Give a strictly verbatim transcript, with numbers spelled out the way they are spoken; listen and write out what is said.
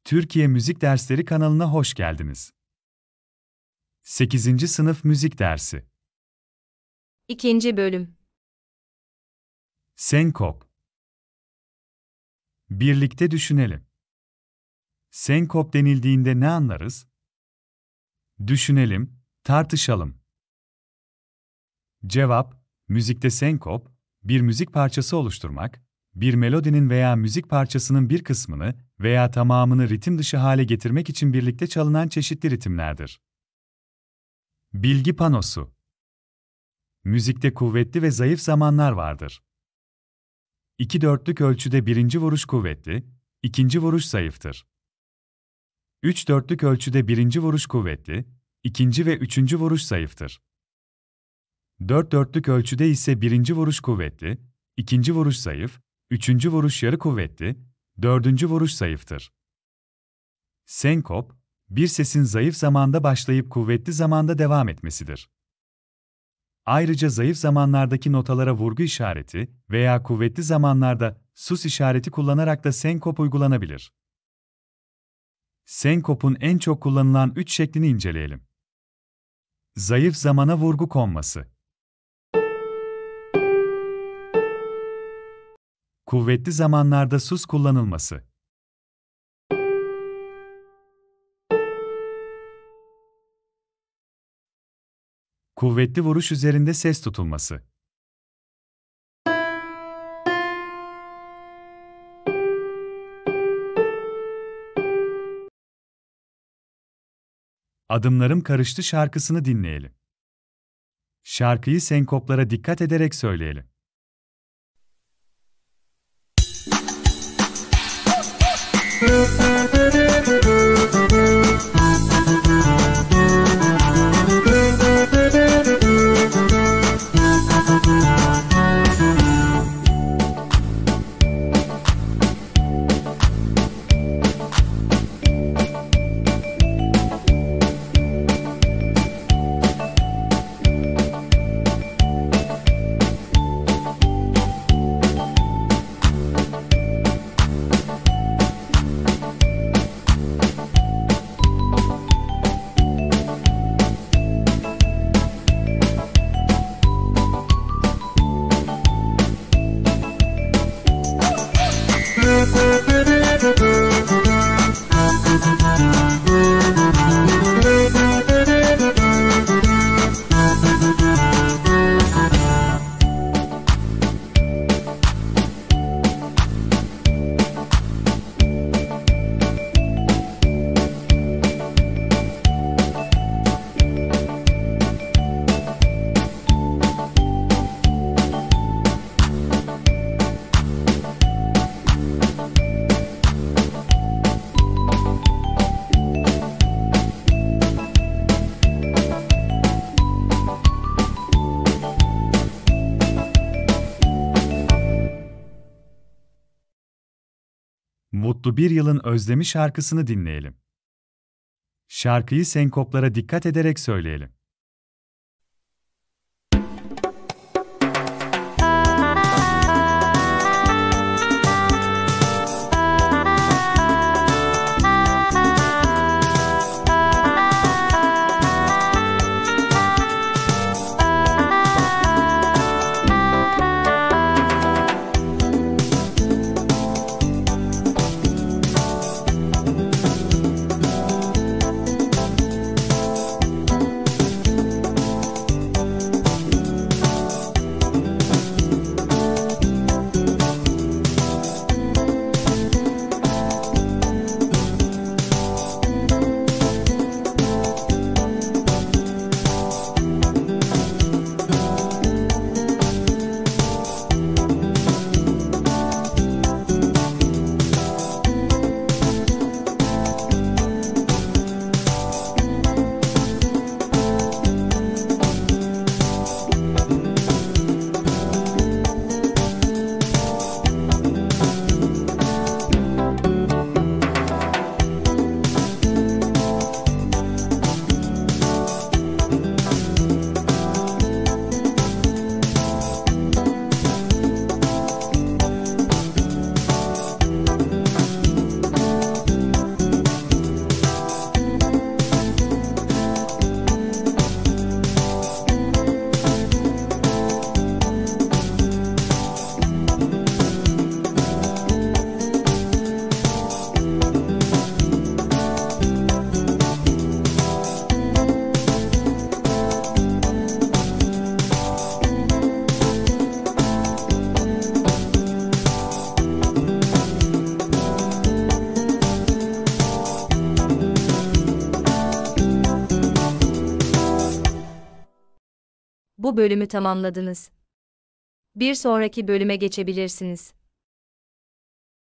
Türkiye Müzik Dersleri kanalına hoş geldiniz. sekizinci Sınıf Müzik Dersi. İkinci Bölüm. Senkop. Birlikte düşünelim. Senkop denildiğinde ne anlarız? Düşünelim, tartışalım. Cevap: müzikte senkop, bir müzik parçası oluşturmak, bir melodinin veya müzik parçasının bir kısmını veya tamamını ritim dışı hale getirmek için birlikte çalınan çeşitli ritimlerdir. Bilgi panosu. Müzikte kuvvetli ve zayıf zamanlar vardır. İki dörtlük ölçüde birinci vuruş kuvvetli, ikinci vuruş zayıftır. Üç dörtlük ölçüde birinci vuruş kuvvetli, ikinci ve üçüncü vuruş zayıftır. Dört dörtlük ölçüde ise birinci vuruş kuvvetli, ikinci vuruş zayıf, üçüncü vuruş yarı kuvvetli, dördüncü vuruş zayıftır. Senkop, bir sesin zayıf zamanda başlayıp kuvvetli zamanda devam etmesidir. Ayrıca zayıf zamanlardaki notalara vurgu işareti veya kuvvetli zamanlarda sus işareti kullanarak da senkop uygulanabilir. Senkopun en çok kullanılan üç şeklini inceleyelim. Zayıf zamana vurgu konması. Kuvvetli zamanlarda sus kullanılması. Kuvvetli vuruş üzerinde ses tutulması. Adımlarım Karıştı şarkısını dinleyelim. Şarkıyı senkoplara dikkat ederek söyleyelim. Mutlu Bir Yılın Özlemi şarkısını dinleyelim. Şarkıyı senkoplara dikkat ederek söyleyelim. Bu bölümü tamamladınız. Bir sonraki bölüme geçebilirsiniz.